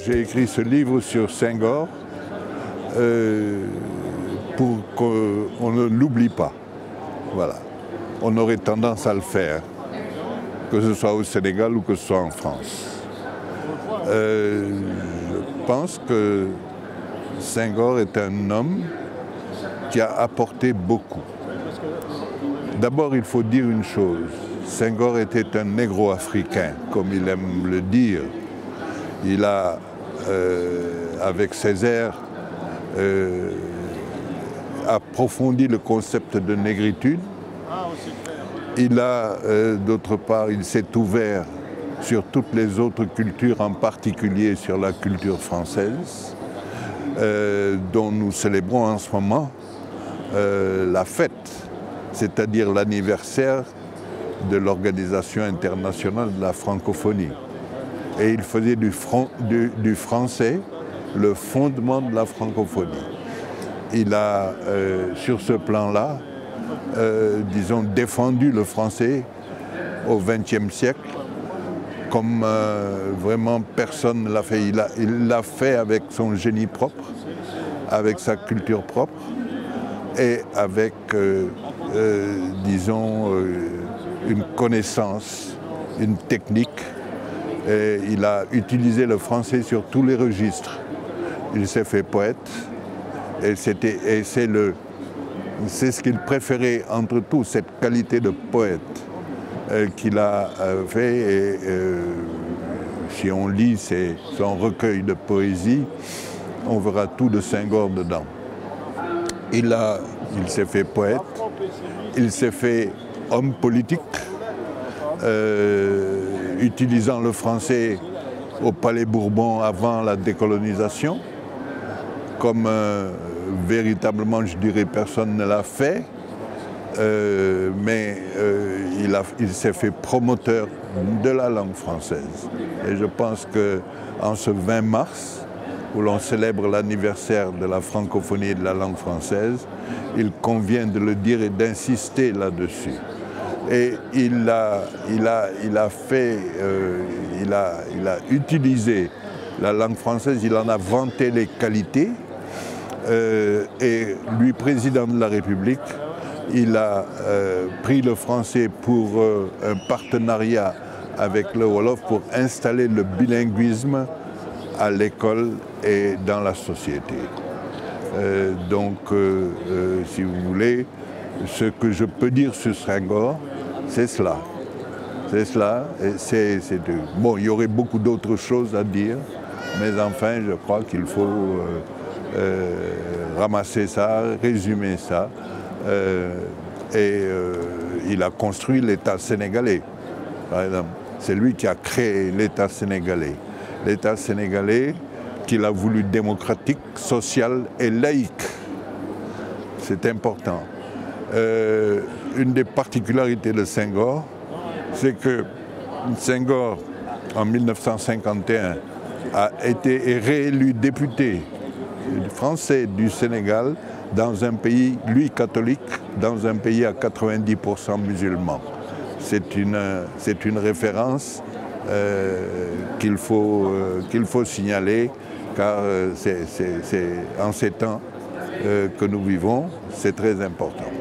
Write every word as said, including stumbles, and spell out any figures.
j'ai écrit ce livre sur Senghor euh, pour qu'on ne l'oublie pas. Voilà. On aurait tendance à le faire, que ce soit au Sénégal ou que ce soit en France. Euh, je pense que Senghor est un homme qui a apporté beaucoup. D'abord, il faut dire une chose. Senghor était un négro-africain, comme il aime le dire. Il a, euh, avec Césaire, euh, approfondi le concept de négritude. Il a, euh, d'autre part, il s'est ouvert sur toutes les autres cultures, en particulier sur la culture française, euh, dont nous célébrons en ce moment euh, la fête, c'est-à-dire l'anniversaire de l'Organisation internationale de la francophonie. Et il faisait du, front, du, du français le fondement de la francophonie. Il a, euh, sur ce plan-là, euh, disons, défendu le français au vingtième siècle, comme euh, vraiment personne ne l'a fait. Il l'a fait avec son génie propre, avec sa culture propre et avec, euh, euh, disons, euh, une connaissance, une technique. Et il a utilisé le français sur tous les registres. Il s'est fait poète et c'est le, c'est ce qu'il préférait entre tout, cette qualité de poète euh, qu'il a euh, fait. Et euh, si on lit ses, son recueil de poésie, on verra tout de Senghor dedans. Il a, il s'est fait poète, il s'est fait homme politique, euh, utilisant le français au Palais Bourbon avant la décolonisation, comme euh, véritablement, je dirais, personne ne l'a fait, euh, mais euh, il, a, il s'est fait promoteur de la langue française. Et je pense qu'en ce vingt mars, où l'on célèbre l'anniversaire de la francophonie et de la langue française, il convient de le dire et d'insister là-dessus. Et il a, il a, il a fait, euh, il a, il a utilisé la langue française, il en a vanté les qualités. Euh, et lui, président de la République, il a euh, pris le français pour euh, un partenariat avec le Wolof pour installer le bilinguisme à l'école et dans la société. Euh, donc, euh, euh, si vous voulez, ce que je peux dire sur Senghor, c'est cela. C'est cela. Et c'est, c'est de... Bon, il y aurait beaucoup d'autres choses à dire, mais enfin, je crois qu'il faut euh, euh, ramasser ça, résumer ça. Euh, et euh, il a construit l'État sénégalais, par exemple. C'est lui qui a créé l'État sénégalais. L'État sénégalais qu'il a voulu démocratique, social et laïque. C'est important. Euh, une des particularités de Senghor, c'est que Senghor, en mille neuf cent cinquante et un, a été réélu député français du Sénégal dans un pays, lui catholique, dans un pays à quatre-vingt-dix pour cent musulmans. C'est une, c'est une référence euh, qu'il faut, euh, qu'il faut signaler, car euh, c'est, c'est, c'est, en ces temps euh, que nous vivons, c'est très important.